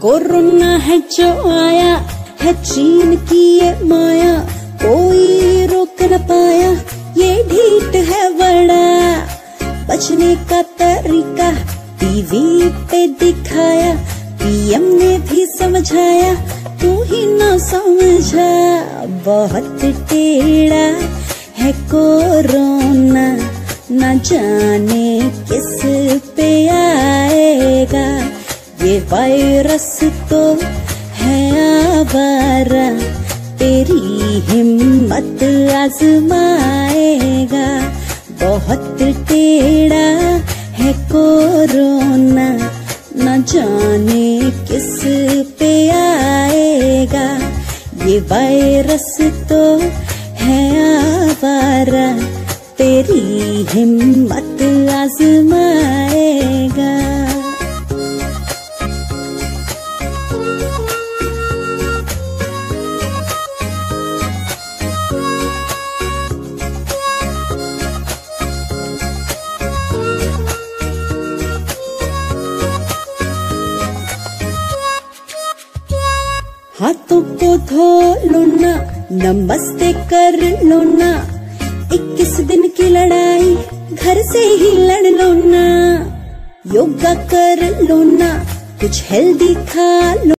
Corona है जो आया है चीन की ये माया, कोई रोक न पाया, ये ढीठ है बड़ा। बचने का तरीका टीवी पे दिखाया, पीएम ने भी समझाया, तू ही ना समझा। बहुत टेढ़ा है कोरोना, न जाने किस पे आएगा। ये वायरस तो है आवारा, तेरी हिम्मत आजमाएगा। बहुत टेढ़ा है कोरोना, न जाने किस पे आएगा। ये वायरस तो है आवारा, तेरी हिम्मत आजमाएगा। हाथों को धो लो ना, नमस्ते कर लो ना, 21 दिन की लड़ाई घर से ही लड़ लो ना। योगा कर लो ना, कुछ हेल्दी खा लो।